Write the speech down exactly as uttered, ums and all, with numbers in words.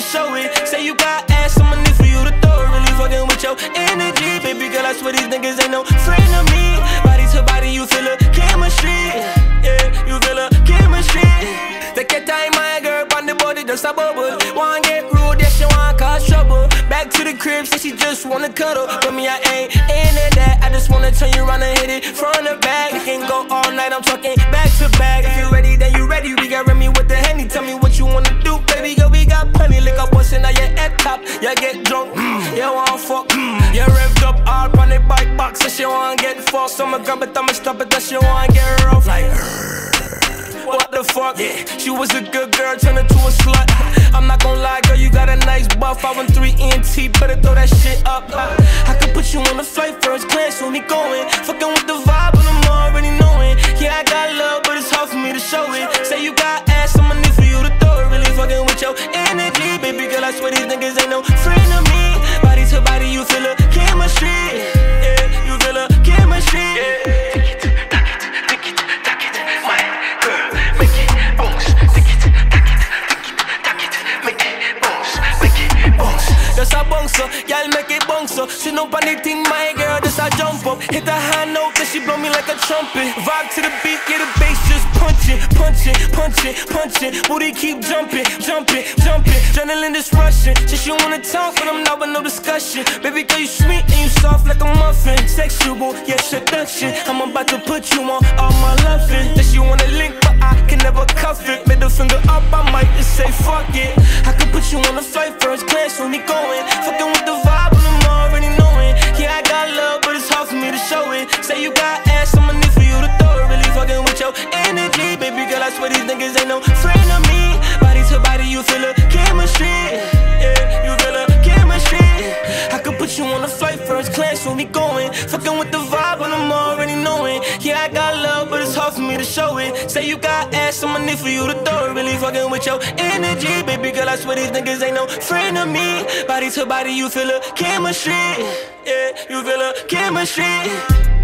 show it. Say you got ass, I'ma need for you to throw it. Really fucking with your energy, baby girl, I swear these niggas ain't no friend of me. Body to body, you feel a chemistry. Yeah, you feel a chemistry. Take your time, my girl, on the body, just a bubble. Wanna get rude, yeah, she wanna cause trouble. Back to the crib, say she just wanna cuddle. But me, I ain't into that. I just wanna turn you around and hit it front to back. We can go all night, I'm talking back to back. If you ready, then you ready. We got Remy with the Henny. Tell me what you wanna do, baby girl, we got plenty. Lick up once and now you're at top. You get drunk, mm. You wanna fuck, mm. You revved up hard on the bike box, so she wanna get fucked. So I'ma grab it, I'ma stop it, that she wanna get rough. Like, what the fuck? Yeah, she was a good girl, turned her to a slut. I'm not gon' lie, girl, you got a nice buff. I went three E N T, better throw that shit up. I could put you on the flight first class when we going. Fucking with the vibe, but I'm already knowing. Yeah, I got love, but it's hard for me to show it. Say you got ass, I'ma need for you to throw it. Really fucking with your energy, baby girl, I swear these niggas ain't no friend of me. Body to body, you feel a chemistry. Yeah, you feel a chemistry. Yeah. That's a bouncer, y'all make it bouncer. She know anything, my girl, that's a jump up. Hit the high note, then she blow me like a trumpet. Vibe to the beat, yeah, the bass just punching, punching, punching, punching. Booty keep jumping, jumping, jumping. Adrenaline is rushing. She she wanna talk, but I'm not with no discussion. Baby girl, you sweet and you soft like a muffin. Sexual, yeah, seduction. I'm about to put you on all my loving. Then she wanna link, but I can never cuff it. Middle finger up, I might just say fuck it. I could put you on the flight first class when we go. Fucking with the vibe, but I'm already knowing. Yeah, I got love, but it's hard for me to show it. Say you got ass, I'ma need for you to throw it. Really fucking with your energy, baby girl, I swear these niggas ain't no friend of me. Body to body, you feel a chemistry. Yeah, you feel a chemistry. I could put you on the flight first class when we going. Fucking with the vibe, but I'm already knowing. Yeah, I got love, but it's hard for me to show it. Say you got ass, I'ma need for you to throw it. Really fucking with your energy, baby girl, I swear these niggas ain't no friend of me. Body to body, you feel a chemistry. Yeah, you feel a chemistry.